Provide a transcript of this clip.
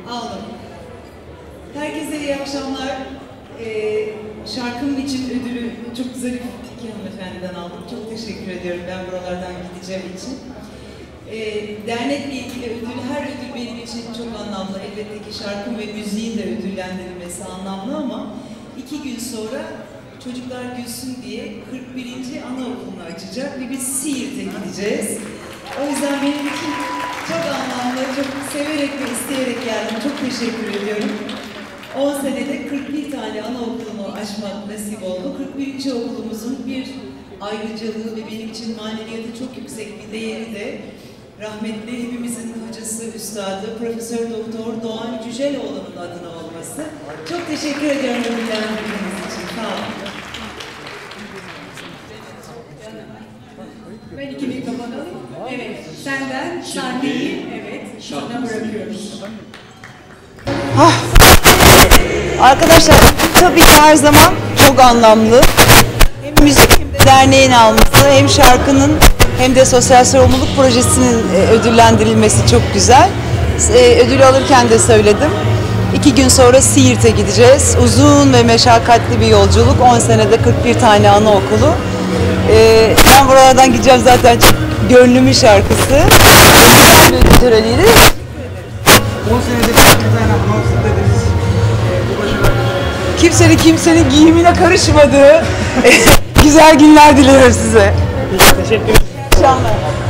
Aldım. Herkese iyi akşamlar. Şarkım için ödülü çok güzel iki hanımefendiden aldım. Çok teşekkür ediyorum ben buralardan gideceğim için. Dernekle ilgili ödül, her ödül benim için çok anlamlı. Elbette ki şarkım ve müziğin de ödüllendirilmesi anlamlı ama 2 gün sonra Çocuklar Gülsün diye 41. anaokulunu açacak ve biz Siirt'e gideceğiz. O yüzden benim için çok anlamlı, çok severek ve isteyerek geldim. Çok teşekkür ediyorum. 10 senede 41 tane anaokulunu açmak nasip oldu. 41. okulumuzun bir ayrıcalığı ve benim için maneviyatı çok yüksek bir değeri de rahmetli hepimizin hocası, üstadı, Profesör Doktor Doğan Cüceloğlu'nun adına olması. Çok teşekkür ediyorum ödüllendirdiğiniz için. Sağ olun. Ben 2 mikrofon alayım. Evet, senden sahneyi, evet, sana bırakıyoruz. Arkadaşlar tabii ki her zaman çok anlamlı. Hem müzik hem de derneğin alması, hem şarkının hem de sosyal sorumluluk projesinin ödüllendirilmesi çok güzel. Ödülü alırken de söyledim. 2 gün sonra Siirt'e gideceğiz. Uzun ve meşakkatli bir yolculuk. 10 senede 41 tane anaokulu. Ben buralardan gideceğim zaten, çok gönlümün şarkısı. Güzel bir ödül töreniydi. 10 senede 41 tane anaokulu dediniz. Kimsenin giyimine karışmadığı güzel günler diliyorum size. Teşekkür ederim. İyi akşamlar.